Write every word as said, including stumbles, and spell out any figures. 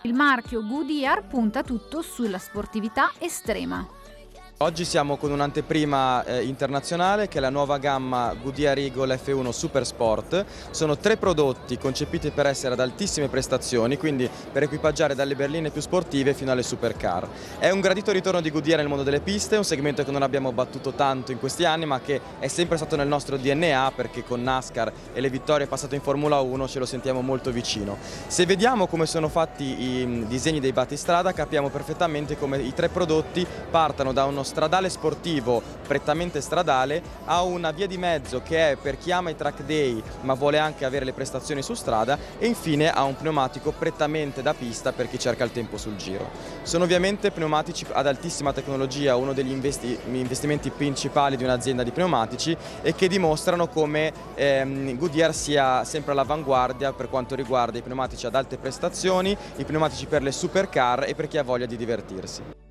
Il marchio Goodyear punta tutto sulla sportività estrema. Oggi siamo con un'anteprima eh, internazionale che è la nuova gamma Goodyear Eagle F uno Super Sport. Sono tre prodotti concepiti per essere ad altissime prestazioni, quindi per equipaggiare dalle berline più sportive fino alle supercar. È un gradito ritorno di Goodyear nel mondo delle piste, un segmento che non abbiamo battuto tanto in questi anni ma che è sempre stato nel nostro D N A, perché con NASCAR e le vittorie passate in Formula uno ce lo sentiamo molto vicino. Se vediamo come sono fatti i disegni dei battistrada capiamo perfettamente come i tre prodotti partano da uno stradale sportivo prettamente stradale a una via di mezzo che è per chi ama i track day ma vuole anche avere le prestazioni su strada, e infine a un pneumatico prettamente da pista per chi cerca il tempo sul giro. Sono ovviamente pneumatici ad altissima tecnologia, uno degli investi investimenti principali di un'azienda di pneumatici, e che dimostrano come ehm, Goodyear sia sempre all'avanguardia per quanto riguarda i pneumatici ad alte prestazioni, i pneumatici per le supercar e per chi ha voglia di divertirsi.